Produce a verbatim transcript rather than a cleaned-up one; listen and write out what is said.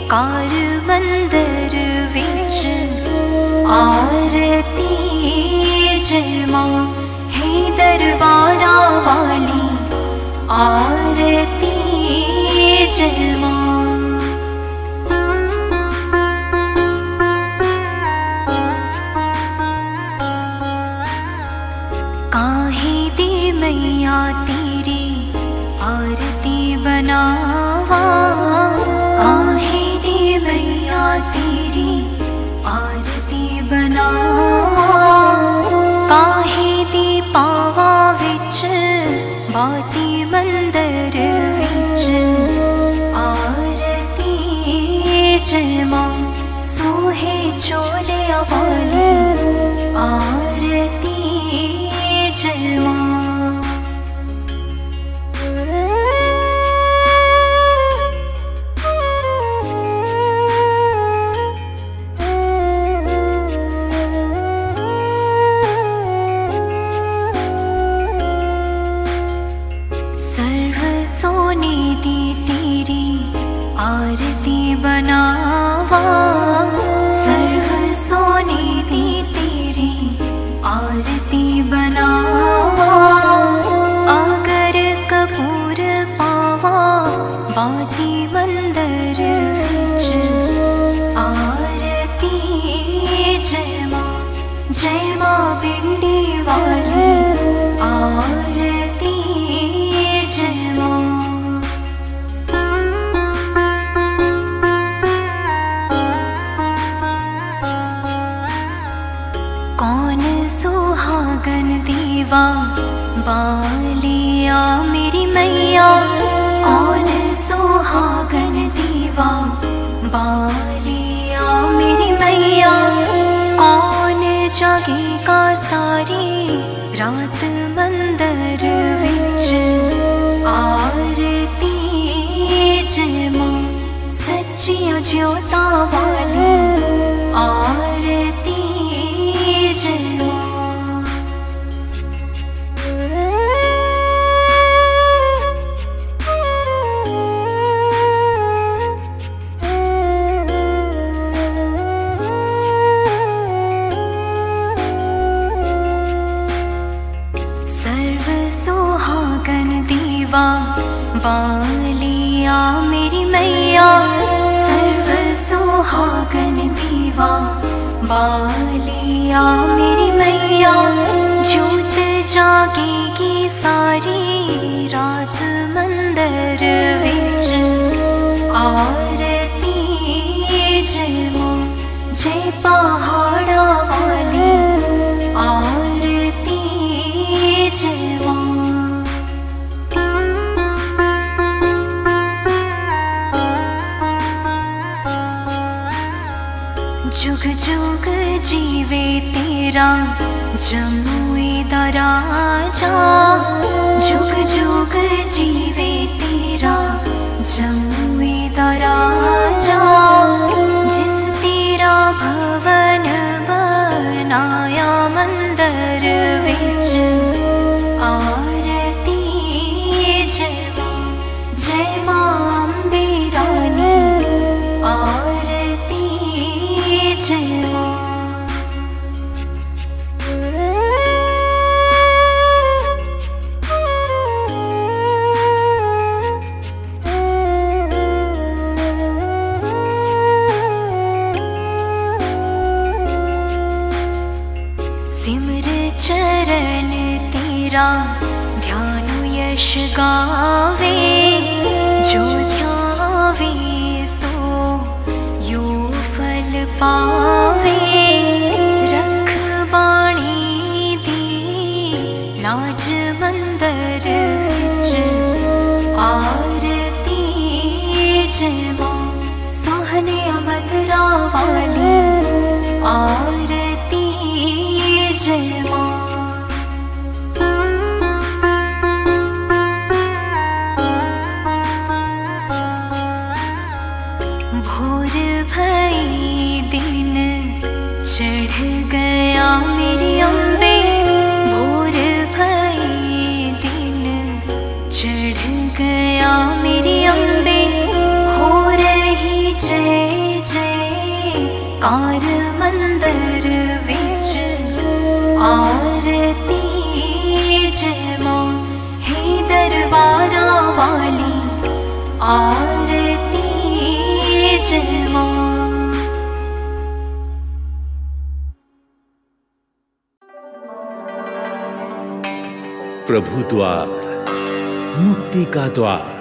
Car मंदिर विच आरती जय मां है दरबारा वाली आरती जय मां। काहे दी मैया तेरी आरती बनावा, काहे दी मैया तेरी आरती बनावा, काहे दी पावा विच बाती मंदिर विच आरती जय मां सोहे चोले वाली आरती जय मां। सर्व सोने दी तेरी आरती बनावा, सर्व सोने दी तेरी आरती बनावा, अगर कपूर पावा बाती मंदिर विच आरती जय मां, जय मां पिंडी वाली आरती जय मां। कौन सुहागन दीवा बालिया मेरी मैया, कौन सुहागन दीवा बालिया मेरी मैया, कौन जागेगा सारी रात मंदिर विच आरती जय मां, सच्चिया ज्योता वाली आरती जय मां। सर्व सुहागन दीवा बालिया मेरी मैया, सर्व सुहागन दीवा बालिया मेरी मैया, ज्योत जागेगी सारी रात मंदिर विच आरती जय मां, जय पहाड़ा वाली आरती जय मां। जुग जुग जीवे तेरा जमुई दा राजा, जुग जुग जीवे तेरा जमुई दा राजा, जिस तेरा भवन बनाया मंदिर विच आरती जय मां, जय मां अम्बे रानी आरती जय मां। सिमर चरण तेरा ध्यान यश गावे, जो ध्यावे सो यो फल पावे, रख बाणी दी लाज मंदिर विच आरती जय मां, सोहने मदरा वाली आरती जय मां। भोर भई दिन चढ़ गया मेरी अम्बे, भोर भई दिन चढ़ गया मेरी अम्बे, हो रही जय आरती जय मां। प्रभु द्वार, मुक्ति का द्वार,